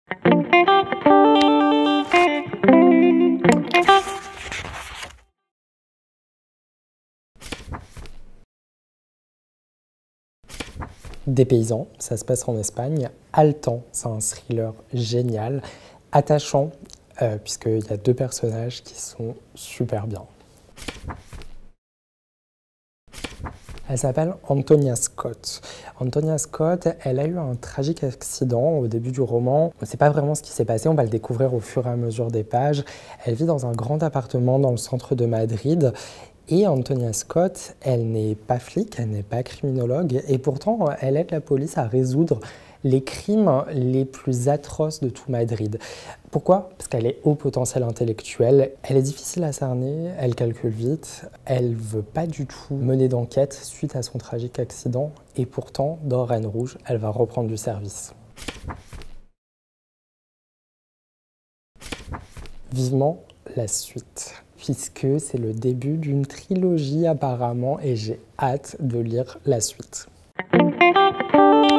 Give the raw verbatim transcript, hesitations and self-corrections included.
Des paysans, ça se passe en Espagne. Haletant, c'est un thriller génial, attachant, euh, puisqu'il y a deux personnages qui sont super bien. Elle s'appelle Antonia Scott. Antonia Scott, elle a eu un tragique accident au début du roman. On ne sait pas vraiment ce qui s'est passé, on va le découvrir au fur et à mesure des pages. Elle vit dans un grand appartement dans le centre de Madrid. Et Antonia Scott, elle n'est pas flic, elle n'est pas criminologue, et pourtant elle aide la police à résoudre les crimes les plus atroces de tout Madrid. Pourquoi? Parce qu'elle est haut potentiel intellectuel, elle est difficile à cerner, elle calcule vite, elle ne veut pas du tout mener d'enquête suite à son tragique accident, et pourtant, dans Reine Rouge, elle va reprendre du service. Vivement la suite, puisque c'est le début d'une trilogie apparemment et j'ai hâte de lire la suite.